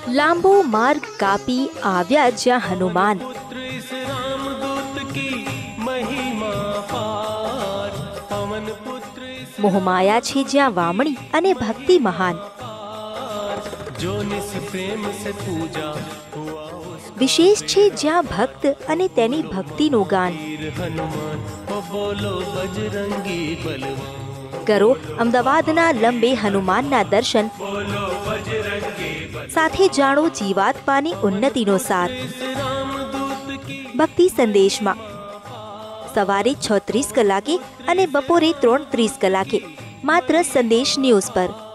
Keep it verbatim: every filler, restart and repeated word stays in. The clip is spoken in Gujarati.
લાંબો માર્ગ કાપી આવ્યા જ્યાં હનુમાન, મોહમાયા છે જ્યાં વામણી અને ભક્તિ મહાન, વિશેષ છે જ્યાં ભક્ત અને તેની ભક્તિનું ગાન. કરો અમદાવાદના લંબે હનુમાનના દર્શન, સાથે જાણો જીવાત્માની ઉન્નતિનો સાર. ભક્તિ સંદેશમાં સવારે છ ત્રીસ કલાકે અને બપોરે ત્રણ ત્રીસ કલાકે માત્ર સંદેશ ન્યૂઝ પર.